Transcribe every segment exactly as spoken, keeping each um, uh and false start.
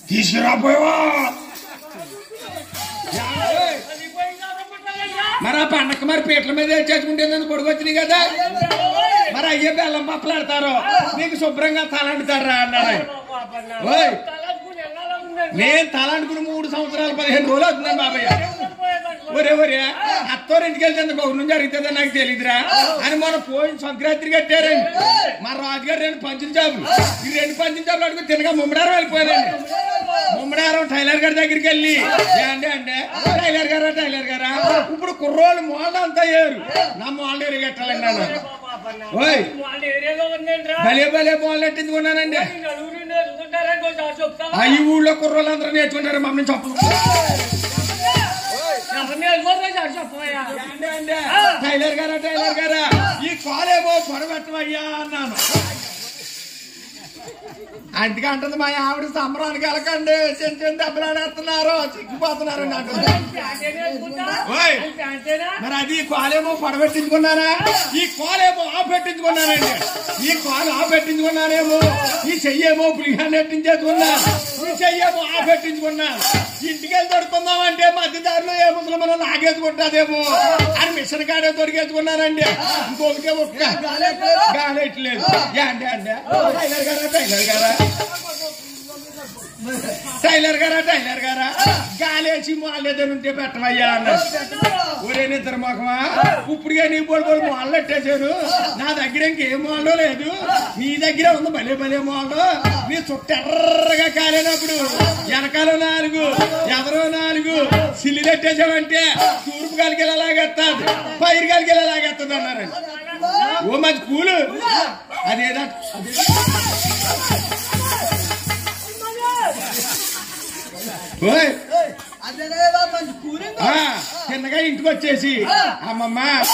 తీసుకురాపోయావా మరి ఆ పండగ మరి పీటల మీద చేసుకుంటే పొడుగొచ్చినాయి కదా మరి అయ్యే బెల్లం పప్పలాడతారు నీకు శుభ్రంగా తలంటుతారా అన్నాడు. ఓయ్ నేను తలంటుకుని మూడు సంవత్సరాలు పదిహేను రోజులు అవుతున్నాను బాబయ్య. ఒరే ఒరే అత్తోరు ఇంటికి వెళ్తే గౌరు నుంచి అడుగుతుందని నాకు తెలియదురా అని మొన్న పోయిన సంక్రాంతి కట్టారండి. మా రాజుగారు రెండు పంచుల చేపలు ఈ రెండు పంచుల చేపలు అడుగు తినగా ముమ్మడారం వెళ్ళిపోయారండి. ముమ్మడారం టైలర్ గారి దగ్గరికి వెళ్ళి అంటే అంటే టైలర్ గారా టైలర్ గారా ఇప్పుడు కుర్రోళ్ళు మోళ్ళ అంతా అయ్యారు నా మోళ్ళ ఏరియా కట్టాలండి అన్నారు. ఓయ్ భలే భలే మోళ్ళు ఎట్టించుకున్నానండి. ఈ ఊళ్ళో కుర్రోళ్ళు అందరూ నేర్చుకుంటారు మమ్మల్ని చెప్పు. టైలర్ గారా టైలర్ గారా ఈ కాలేమో పొడబెట్టవయ్యా అన్నాను. అందుకే అంటుంది మా ఆవిడ సంబరానికి వెళ్ళకండి చిన్న చిన్న దెబ్బలాడేస్తున్నారు చిక్కిపోతున్నారు నాకు. మరి అది కాలేమో పొడబెట్టించుకున్నారా ఈ కాలేమో ఆ పెట్టించుకున్నానండి. ఈ కాలు ఆ పెట్టించుకున్నానేమో ఈ చెయ్యేమో పులిహాన్ని ఎట్టించేసుకున్నా ఈ చెయ్యేమో ఆ పెట్టించుకున్నా. ఇంటికి వెళ్ళి దొరుకుందామంటే మధ్యదారిలో ఏ ముసలి మనం లాగేసుకుంటాదేమో అని మిషన్ కాడే దొరికేసుకున్నానండి. ఇంకొకటే ఒక్క గాలెట్లేదు. అంటే అంటే టైలర్ గారా టైలర్ గారా టైలర్ గారా టైలర్ గారా గాలేసి మాలేదని ఉంటే పెట్టవయ్యా అన్నారు. ఒరే నిద్ర మొఖమా ఇప్పుడుగా నీ బోడు బోడు మాళ్ళు పెట్టేశారు నా దగ్గర ఇంకేం మాలో లేదు నీ దగ్గర ఉంది భలే భలే మాలు. నీ చుట్టెర్రగా కాలేనప్పుడు వెనకాల నాలుగు ఎదరో నాలుగు సిల్లి పెట్టేసామంటే తూర్పు గాలికి వెళ్ళలాగేస్తుంది పైరు గాలికి వెళ్ళలాగేస్తుంది అన్నారండి. ఓ మంచి పూలు అదేదా చిన్నగా ఇంటికి వచ్చేసి అమ్మమ్మ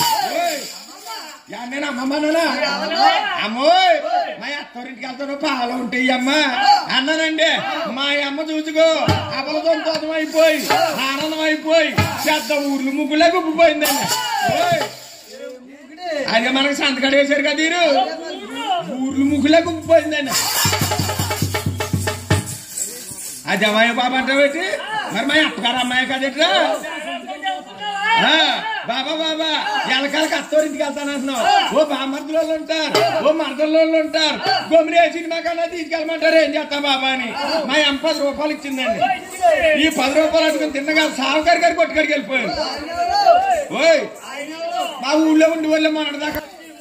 నేను అమ్మమ్మనా అమ్మోయ్ మా అత్తోరింటికి వెళ్తాను పాలు ఉంటాయి అమ్మ అన్నానండి. మా అమ్మ చూసుకో అబలతో అయిపోయి ఆనందం అయిపోయి పెద్ద ఊర్లు ముగ్గులే గుప్పిపోయిందండి. అదే మనకు సంతకాడ వేశారు కదా మీరు ఊర్లు ముగ్గులే గుప్పిపోయిందండి. అది అమ్మాయి బాబా అంటే పెట్టి మరి మా అత్తగారు అమ్మాయి కదట్రా బాబా బాబా ఎలకాలకి అత్తోరింటికి వెళ్తానంటున్నావు. ఓ బామర్దులో ఉంటారు ఓ మరదల్లో ఉంటారు గొమ్మిడి సినిమా కన్నా తీసుకెళ్ళమంటారు ఏం చేస్తా బాబా అని మా అమ్మ పది రూపాయలు ఇచ్చిందండి. ఈ పది రూపాయలు అట్టుకుని తిన్నగా సావుకారి గారు కొట్టుకాడికి వెళ్ళిపోయారు. ఓయ్ మా ఊళ్ళో ఉండి వాళ్ళే మొన్నటి దాకా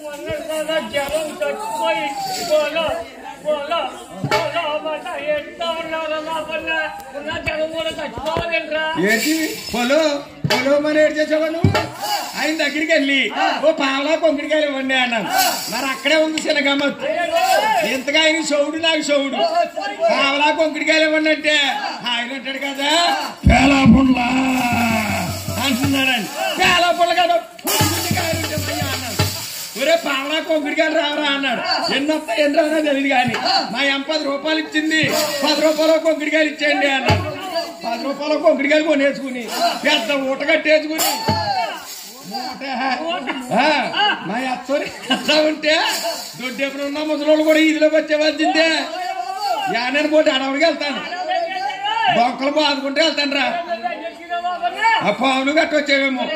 ఏంటి పొలో పొలో మరి ఏడు చేసావా నువ్వు ఆయన దగ్గరికి వెళ్ళి ఓ పావలా కొంకిడికాయలు ఇవ్వండి అన్నాను. మరి అక్కడే ఉంది శనగమ్మత్ ఇంతగా ఆయన షౌడు నాకు షౌడు పావలా కొంకిడికాయలు ఇవ్వండి అంటే ఆయన అంటాడు కదా పేలా పుండ్లా అంటున్నాడండి. పేలా పుండ్ల కదా అన్నాడు. ఒరే పావలా కొంకిడికాయలు రావరా అన్నాడు. ఎన్ని వస్తాయి ఎన్ని రావా తెలియదు కానీ మా అమ్మ పది రూపాయలు ఇచ్చింది పది రూపాయలు కొంకిడికాయలు ఇచ్చేయండి అన్నాడు. పది రూపాయలు కొంకిడికాయలు కొనేసుకుని పెద్ద ఊట కట్టేసుకుని మా అత్తోని అత్తా ఉంటే దొడ్డెప్పుడు ఉన్న ముసలోళ్ళు కూడా ఈదిలోకి వచ్చేవచ్చిందే యానని పోటీ అడవుడికి వెళ్తాను బొక్కలు బాదుకుంటే వెళ్తాను రా ఆ పావులు గట్ట వచ్చేవేమో.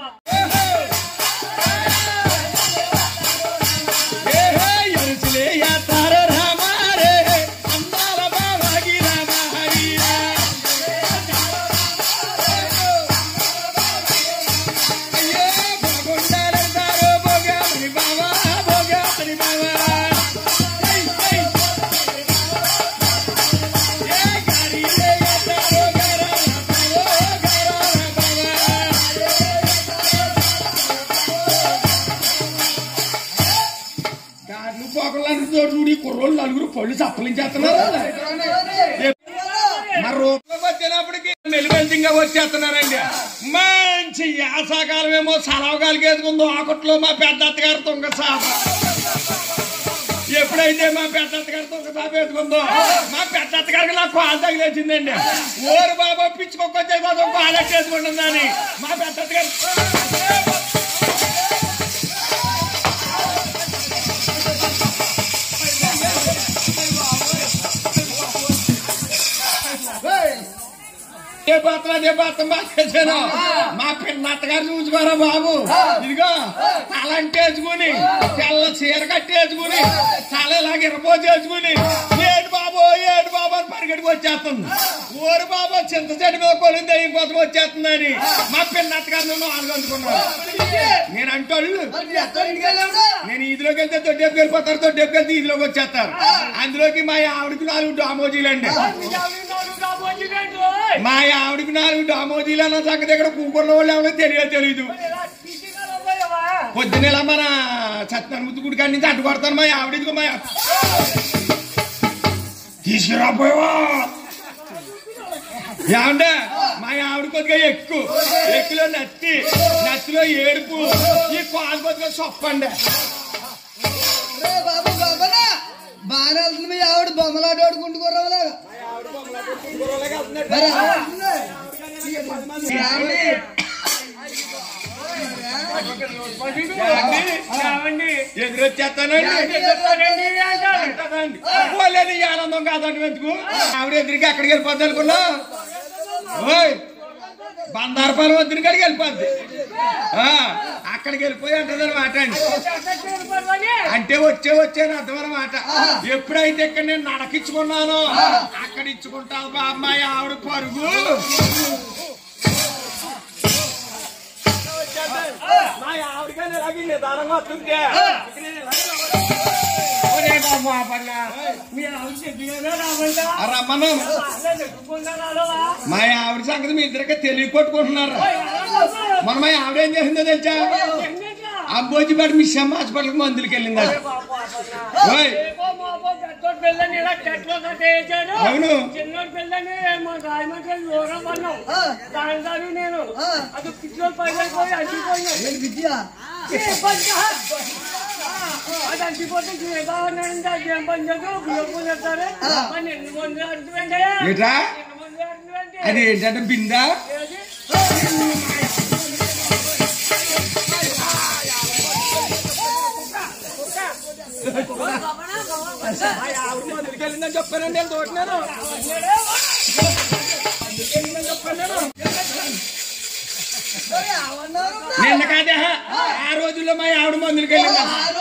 కుర్రోళ్ళు నలుగురు పళ్ళు చప్పలించేస్తున్నారు. మరి రూపంలోకి వచ్చేటప్పటికి మెలుగంతిగా వచ్చేస్తున్నారండి. మంచి యాసాకాలం ఏమో సలవగాలికి వేసుకుందో ఆకుట్లో మా పెద్ద అత్తగారు తుంగ సాప. ఎప్పుడైతే మా పెద్ద అత్తగారు తుంగ సాప వేసుకుందో మా పెద్ద అత్తగారికి నాకు కాలు తగిలేసిందండి. ఓరు బాబా పిచ్చుకొక్కొచ్చే కోసం కాలు ఎట్టేసుకుంటుందని మా పెద్ద అత్తగారు ఏ పాత్ర అదే పాత్ర బాగా మా పిన్నత్తగారు చూసుకోరా బాబు. ఇదిగో తలంటి వేసుకుని తెల్ల చీర కట్టేసుకుని తల ఇలాగ ఇరపోసి వేసుకుని ఏడు బాబు ఏడు బాబు అని పరిగెట్టుకు వచ్చేస్తుంది. ఊరు బాబు చింత చెట్టు మీద కొలింది దయ్యం కోసం వచ్చేస్తుందని మా పిన్నత్తగారు నన్ను ఆనుకుంటున్నాను. నేను అంటాడు నేను ఈదిలోకి వెళ్తే దొడ్డేపుకి వెళ్ళిపోతారు, దొడ్డేపుకి వెళ్తే ఈదిలోకి వచ్చేస్తారు. అందులోకి మా ఆవిడకి నాలుగు డామోజీలండి. మా ఆవిడకి నాలుగు డామోజీలు అన్న సంగతి దగ్గర కూకున్న వాళ్ళు ఎవరో తెలియదు తెలీదు. పొద్దునేలా మన సత్యనారాయణ ముద్దు గుడి కాడి నుంచి అడ్డు కొడతాను. మా ఆవిడకి మా తీసుకురాపోయావా ఏమంటే మా ఆవిడ కొద్దిగా ఎక్కువ ఎక్కులో నత్తి నత్తిలో ఏడుపు ఈ కాలు కొద్దిగా సొప్పండి. బాబు బాబా బాగా వెళ్తుంది మీ ఆవిడ బొమ్మలాట ఆడుకుంటుకోరావులాగా ఎదురొచ్చేస్తానండి. పోలేని ఆనందం కాదండి ఎందుకు ఆవిడ ఎదురుకి అక్కడికి వెళ్ళిపోద్ది అనుకున్నా. ఓయ్ బందారపాలెం వద్దని కాడికి వెళ్ళిపోద్ది. అక్కడికి వెళ్ళిపోయి అంటది అనమాట అండి. అంటే వచ్చే వచ్చాను అర్థం అనమాట. ఎప్పుడైతే ఇక్కడ నేను నడకిచ్చుకున్నానో అక్కడ ఇచ్చుకుంటాను బా అమ్మాయి ఆవిడ పరుగు. మా ఆవిడకైనా ఇలాగే నిదానంగా వస్తుంటే రమ్మను. మా ఆవిడ సంగతి మీ ఇద్దరికే తెలియ కొట్టుకుంటున్నారు. మన మా ఆవిడ ఏం చేసిందో తెలుసా? అంబోజిపేట మిషన్ హాస్పిటల్కి మందులకి వెళ్ళింది. అవును నేను అది పిచ్చో పైన అది అంటిపోతే ఏం పని చేస్తారు. అది ఏంటంటే బిందా మొదలుకెళ్ళిందని చెప్పానండి. నేను తోటినాను నిన్న కాదే ఆ రోజుల్లో మా ఆవిడ మందులకి వెళ్ళిందా.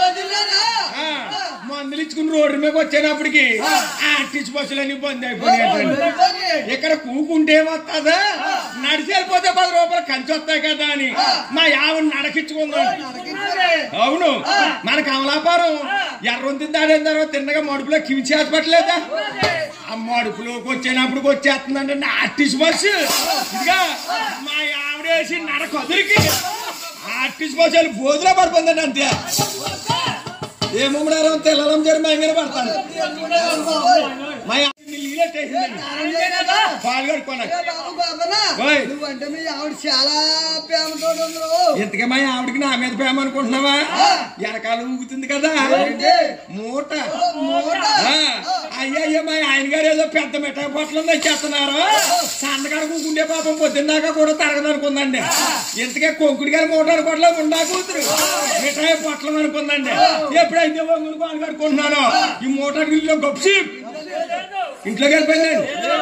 మందులు ఇచ్చుకుని రోడ్డు మీద వచ్చేటప్పటికి ఆర్టీసీ బస్సులన్నీ బంద్ అయిపోయాయి. ఇక్కడ కూకుంటే వస్తుందా నడిచి వెళ్ళిపోతే పది రూపాయలు కంచి వస్తాయి కదా అని మా ఆవిడ నడకిచ్చుకుందాం. అవును మన కమలాపురం ఎర్రొంతి దాడిన తర్వాత తిన్నగా మడుపులో కిమ్స్ హాస్పిటల్ ఆ మడుపులోకి వచ్చేటప్పుడు వచ్చేస్తుందంటే ఆర్టీసీ బస్సు. ఇదిగా మా ఆవిడేసి నడక వదిలికి ఆర్టీసీ బస్సు వెళ్ళి బోధులో పడిపోయిందండి. అంతే ఏమో తెల్లం జరి మైంగన పడతాను. పాలు కడుకోవాలి. నువ్వంటే మీ ఆవిడ చాలా ప్రేమతో ఇంతకే మా ఆవిడకి నా మీద ప్రేమ అనుకుంటున్నావా? వెనకాల ఊగుతుంది కదా మూట. అయ్యయ్యో మా ఆయన గారు ఏదో పెద్ద మిఠాయి పొట్లం తెచ్చేస్తున్నారు. సందకాడ కూకుంటే పాపం పొద్దున్నాక కూడా తరగదు అనుకుందండి. ఇంతకే కొంకుడి గారి మూట అనుకోవట్లే ఉండా కూతురు మిఠాయి పొట్లం అనుకుందండి. ఎప్పుడైతే వంగులు పాలు కడుకుంటున్నాను ఈ మూట గొప్ప ఇంట్లోకి వెళ్ళిపోయిందండి.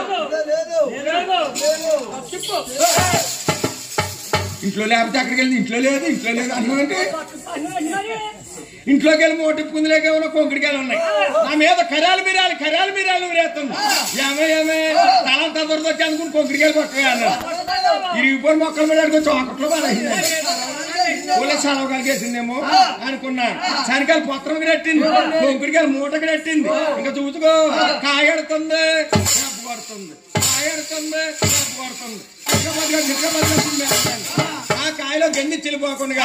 ఇంట్లో లేకపోతే అక్కడికి వెళ్ళి ఇంట్లో లేదు ఇంట్లో లేదు అనుకోండి. ఇంట్లోకి వెళ్ళి మోటిప్పుకుందిలేక ఉన్న కొంకుడికి వెళ్ళి ఉన్నాయి. నా మీద కర్యాలు మీరాలి కర్యాలు మీరాలు వేస్తుంది. ఏమే ఏమే తలంతా దొరద వచ్చి అనుకుని కొంకుడికి వెళ్ళి కొట్టవేయాలి. ఇరిగిపోయి మొక్కల మీద అడుగు చోకట్లో పడేసింది. పూల సెలవుకాలకి వేసిందేమో అనుకున్నా. శనికాయలు పొత్రంకి నెట్టింది, కొంకుడికాయలు మూటకి నెట్టింది. ఇంకా చూసుకో కాయడుతుంది డబ్బు కొడుతుంది, కాయడుతుంది డబ్బు కొడుతుంది. ఆ కాయలో గండి చెల్లిపోకుండా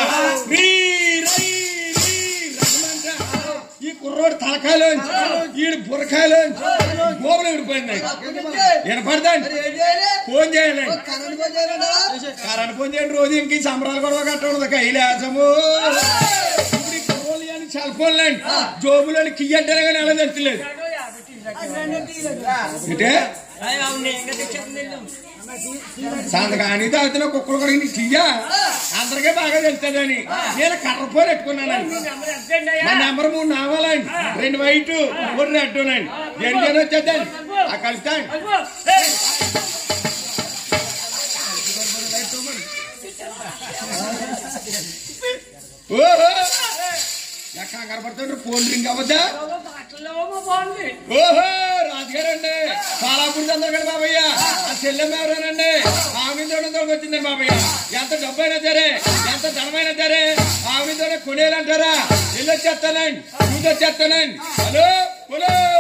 ఈ కుర్రోడు తలకాయలోంచి ఈడు బుర్రకాయలోంచి గోబులు విడిపోయింది. వినపడదండి ఫోన్ చేయాలండి. కరెంట్ ఫోన్ చేయండి. రోజు ఇంక సంబరాలు కూడా కట్టకూడదు. కైలాసము ఇప్పుడు ఈ కుర్రోళ్ళు అని సెల్ ఫోన్లు అండి జోబులని కియ్యంటేనే కానీ అలా తెలుస్తలేదు. అంటే సంతకాని తాగుతున్న కుక్కలు కూడా కియ్యా అందరికీ బాగా తెలుస్తుందని నేను కర్రపోలు పెట్టుకున్నానండి. నా నెంబర్ మూడు నావాలండి, రెండు వైట్ మూడు రెడ్ అండి. ఎన్ని వచ్చేద్దండి ఆ కలుస్తాండి. ఓహో కంగారు పడుతుండ్రు ఫోన్ రింగ్ అవ్వద్దా ఓహో రాజుగారు అండి పాలాపూడి చంద్రగడ బాబయ్య ఆ చెల్లెమ్మ ఎవరేనండి ఆవిడతో వచ్చిందండి బాబయ్య ఎంత డబ్బు అయినా సరే ఎంత ధనమైనా సరే ఆవిడతోనే కొనేయాలంటారా వెళ్ళి వచ్చేస్తానండి చూసి వచ్చేస్తానండి హలో హలో